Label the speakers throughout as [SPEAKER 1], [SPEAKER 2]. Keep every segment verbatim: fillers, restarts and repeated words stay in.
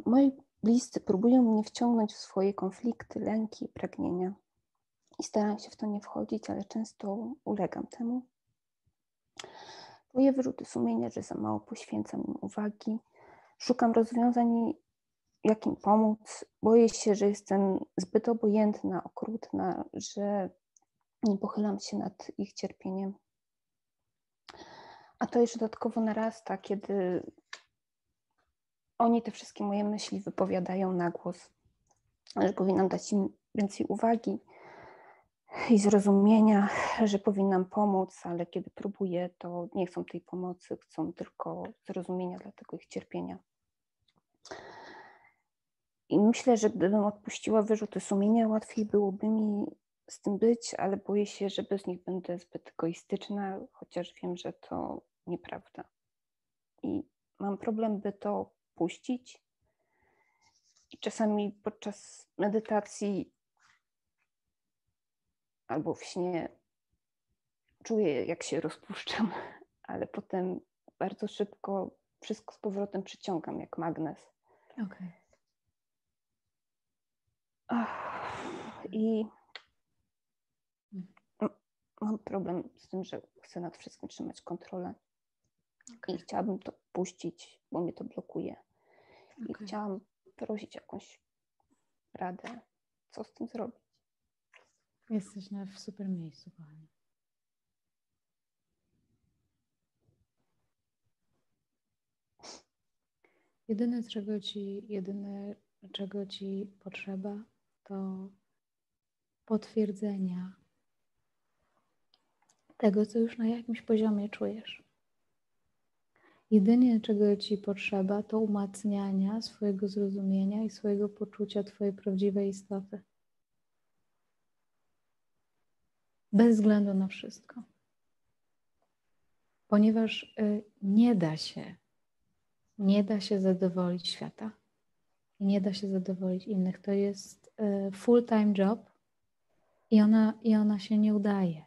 [SPEAKER 1] moi bliscy próbują mnie wciągnąć w swoje konflikty, lęki, pragnienia. I staram się w to nie wchodzić, ale często ulegam temu. Czuję wyrzuty sumienia, że za mało poświęcam im uwagi. Szukam rozwiązań, jak im pomóc. Boję się, że jestem zbyt obojętna, okrutna, że nie pochylam się nad ich cierpieniem. A to jeszcze dodatkowo narasta, kiedy oni te wszystkie moje myśli wypowiadają na głos, że powinnam dać im więcej uwagi i zrozumienia, że powinnam pomóc, ale kiedy próbuję, to nie chcą tej pomocy, chcą tylko zrozumienia dla tego ich cierpienia. I myślę, że gdybym odpuściła wyrzuty sumienia, łatwiej byłoby mi z tym być, ale boję się, że bez nich będę zbyt egoistyczna, chociaż wiem, że to nieprawda. I mam problem, by to puścić. I czasami podczas medytacji albo w śnie czuję, jak się rozpuszczam, ale potem bardzo szybko wszystko z powrotem przyciągam, jak magnes.
[SPEAKER 2] Okay.
[SPEAKER 1] I mam problem z tym, że chcę nad wszystkim trzymać kontrolę. Okay. I chciałabym to puścić, bo mnie to blokuje. I okay. chciałam prosić jakąś radę, co z tym zrobić.
[SPEAKER 2] Jesteś na, w super miejscu, kochanie. Jedyne, czego ci, jedyne, czego ci potrzeba, to potwierdzenia tego, co już na jakimś poziomie czujesz. Jedynie, czego ci potrzeba, to umacniania swojego zrozumienia i swojego poczucia twojej prawdziwej istoty. Bez względu na wszystko. Ponieważ y, nie da się, nie da się zadowolić świata i nie da się zadowolić innych. To jest y, full-time job i ona, i ona się nie udaje.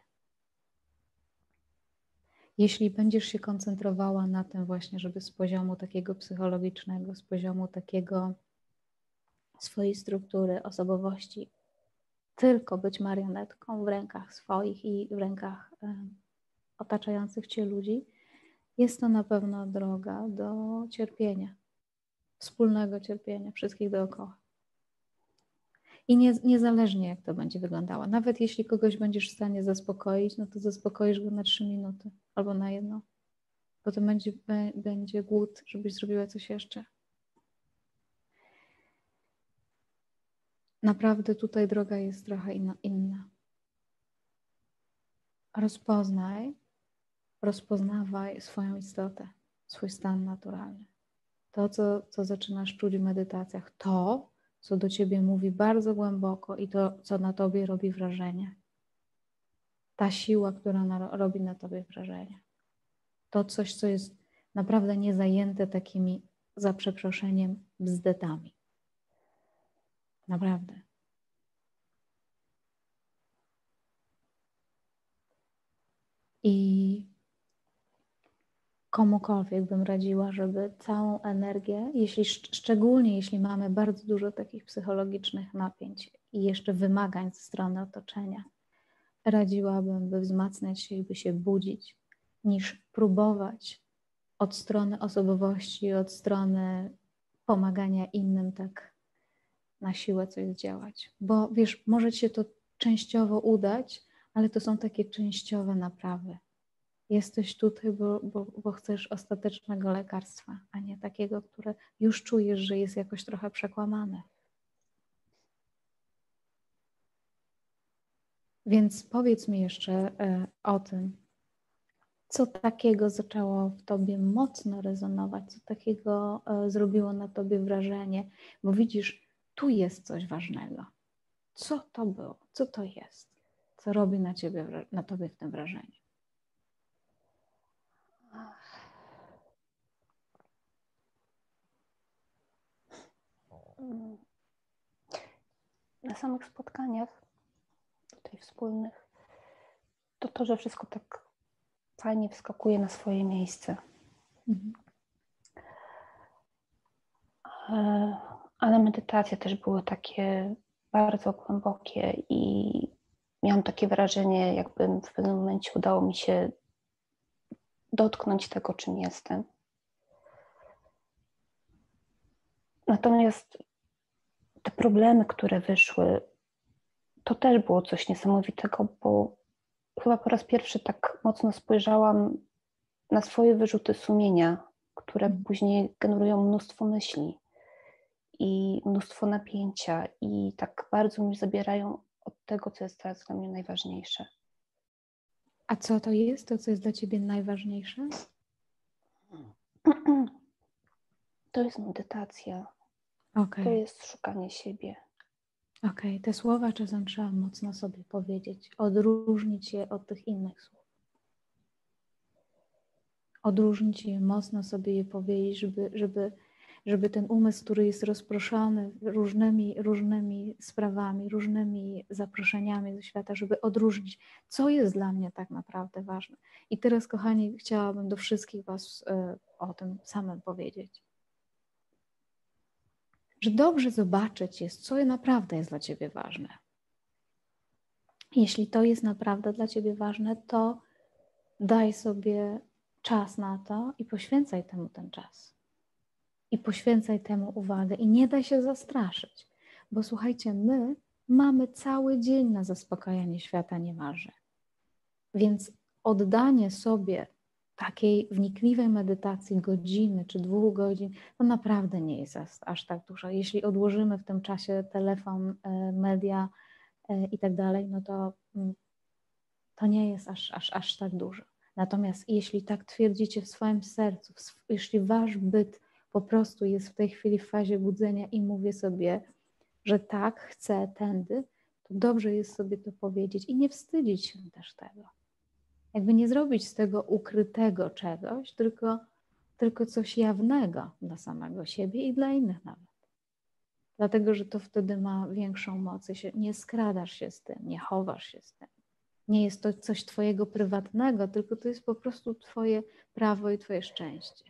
[SPEAKER 2] Jeśli będziesz się koncentrowała na tym właśnie, żeby z poziomu takiego psychologicznego, z poziomu takiego swojej struktury, osobowości, tylko być marionetką w rękach swoich i w rękach y, otaczających cię ludzi, jest to na pewno droga do cierpienia, wspólnego cierpienia wszystkich dookoła. I nie, niezależnie jak to będzie wyglądało, nawet jeśli kogoś będziesz w stanie zaspokoić, no to zaspokoisz go na trzy minuty albo na jedną. Potem będzie, będzie głód, żebyś zrobiła coś jeszcze. Naprawdę tutaj droga jest trochę inna. inna. Rozpoznaj, rozpoznawaj swoją istotę, swój stan naturalny. To, co, co zaczynasz czuć w medytacjach, to, co do ciebie mówi bardzo głęboko i to, co na tobie robi wrażenie. Ta siła, która na, robi na tobie wrażenie. To coś, co jest naprawdę niezajęte takimi, za przeproszeniem, bzdetami. Naprawdę. I komukolwiek bym radziła, żeby całą energię, jeśli, szczególnie jeśli mamy bardzo dużo takich psychologicznych napięć i jeszcze wymagań ze strony otoczenia, radziłabym, by wzmacniać się i by się budzić, niż próbować od strony osobowości, od strony pomagania innym tak na siłę coś zdziałać. Bo wiesz, może ci się to częściowo udać, ale to są takie częściowe naprawy. Jesteś tutaj, bo, bo, bo chcesz ostatecznego lekarstwa, a nie takiego, które już czujesz, że jest jakoś trochę przekłamane. Więc powiedz mi jeszcze e, o tym, co takiego zaczęło w tobie mocno rezonować, co takiego e, zrobiło na tobie wrażenie, bo widzisz, tu jest coś ważnego. Co to było? Co to jest? Co robi na ciebie, na tobie w tym wrażenie?
[SPEAKER 1] Na samych spotkaniach tutaj wspólnych to to, że wszystko tak fajnie wskakuje na swoje miejsce. Mhm. Ale medytacje też były takie bardzo głębokie i miałam takie wrażenie, jakbym w pewnym momencie udało mi się dotknąć tego, czym jestem. Natomiast te problemy, które wyszły, to też było coś niesamowitego, bo chyba po raz pierwszy tak mocno spojrzałam na swoje wyrzuty sumienia, które
[SPEAKER 2] Mhm.
[SPEAKER 1] później generują mnóstwo myśli i mnóstwo napięcia i tak bardzo mi zabierają od tego, co jest teraz dla mnie najważniejsze.
[SPEAKER 2] A co to jest? To, co jest dla ciebie najważniejsze?
[SPEAKER 1] To jest medytacja,
[SPEAKER 2] Okej,
[SPEAKER 1] to jest szukanie siebie.
[SPEAKER 2] okej. Te słowa czasem trzeba mocno sobie powiedzieć, odróżnić je od tych innych słów. Odróżnić je, mocno sobie je powiedzieć, żeby, żeby, żeby ten umysł, który jest rozproszony różnymi, różnymi sprawami, różnymi zaproszeniami ze świata, żeby odróżnić, co jest dla mnie tak naprawdę ważne. I teraz, kochani, chciałabym do wszystkich was y, o tym samym powiedzieć. Że dobrze zobaczyć jest, co naprawdę jest dla ciebie ważne. Jeśli to jest naprawdę dla ciebie ważne, to daj sobie czas na to i poświęcaj temu ten czas. I poświęcaj temu uwagę i nie daj się zastraszyć. Bo słuchajcie, my mamy cały dzień na zaspokajanie świata niemalże. Więc oddanie sobie takiej wnikliwej medytacji godziny czy dwóch godzin, to naprawdę nie jest aż, aż tak dużo. Jeśli odłożymy w tym czasie telefon, media i tak dalej, no to, to nie jest aż, aż, aż tak dużo. Natomiast jeśli tak twierdzicie w swoim sercu, jeśli wasz byt po prostu jest w tej chwili w fazie budzenia i mówię sobie, że tak, chcę tędy, to dobrze jest sobie to powiedzieć i nie wstydzić się też tego. Jakby nie zrobić z tego ukrytego czegoś, tylko, tylko coś jawnego dla samego siebie i dla innych nawet. Dlatego, że to wtedy ma większą moc. Nie skradasz się z tym, nie chowasz się z tym. Nie jest to coś twojego prywatnego, tylko to jest po prostu twoje prawo i twoje szczęście.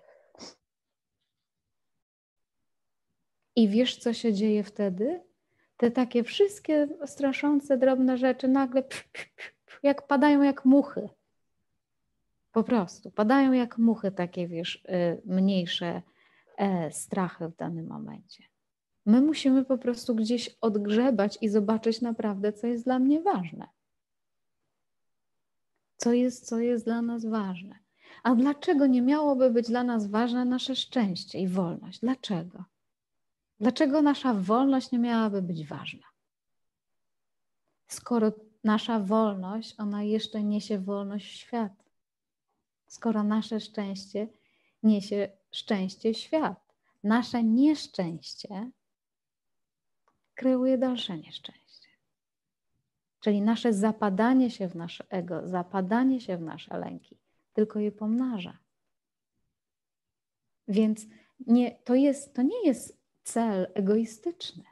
[SPEAKER 2] I wiesz, co się dzieje wtedy? Te takie wszystkie straszące, drobne rzeczy nagle psz, psz, psz, jak padają jak muchy. Po prostu padają jak muchy takie, wiesz, mniejsze strachy w danym momencie. My musimy po prostu gdzieś odgrzebać i zobaczyć naprawdę, co jest dla mnie ważne. Co jest, co jest dla nas ważne. A dlaczego nie miałoby być dla nas ważne nasze szczęście i wolność? Dlaczego? Dlaczego nasza wolność nie miałaby być ważna? Skoro nasza wolność, ona jeszcze niesie wolność w świat. Skoro nasze szczęście niesie szczęście w świat. Nasze nieszczęście kreuje dalsze nieszczęście. Czyli nasze zapadanie się w nasze ego, zapadanie się w nasze lęki, tylko je pomnaża. Więc nie, to, jest, to nie jest cel egoistyczny.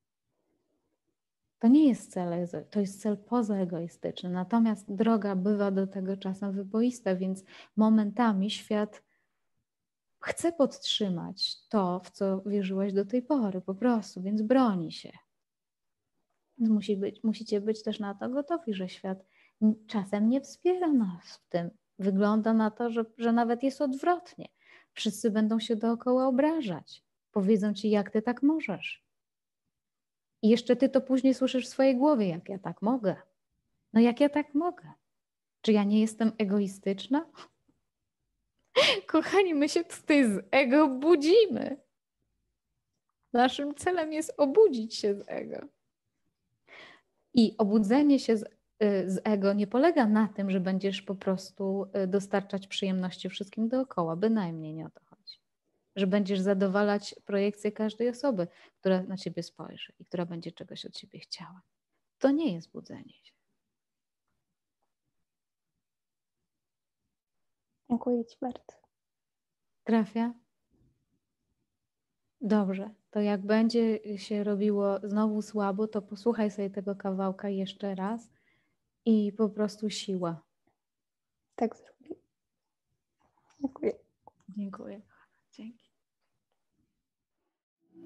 [SPEAKER 2] To nie jest cel, to jest cel pozaegoistyczny. Natomiast droga bywa do tego czasem wyboista, więc momentami świat chce podtrzymać to, w co wierzyłeś do tej pory, po prostu, więc broni się. Więc musi być, musicie być też na to gotowi, że świat czasem nie wspiera nas w tym. Wygląda na to, że, że nawet jest odwrotnie. Wszyscy będą się dookoła obrażać. Powiedzą ci, jak ty tak możesz. I jeszcze ty to później słyszysz w swojej głowie, jak ja tak mogę. No jak ja tak mogę? Czy ja nie jestem egoistyczna? Kochani, my się tutaj z ego budzimy. Naszym celem jest obudzić się z ego. I obudzenie się z, z ego nie polega na tym, że będziesz po prostu dostarczać przyjemności wszystkim dookoła. Bynajmniej nie o to chodzi. Że będziesz zadowalać projekcję każdej osoby, która na ciebie spojrzy i która będzie czegoś od ciebie chciała. To nie jest budzenie się.
[SPEAKER 1] Dziękuję ci bardzo.
[SPEAKER 2] Trafia? Dobrze. To jak będzie się robiło znowu słabo, to posłuchaj sobie tego kawałka jeszcze raz i po prostu siła.
[SPEAKER 1] Tak zrobię. Dziękuję.
[SPEAKER 2] Dziękuję. Dzięki.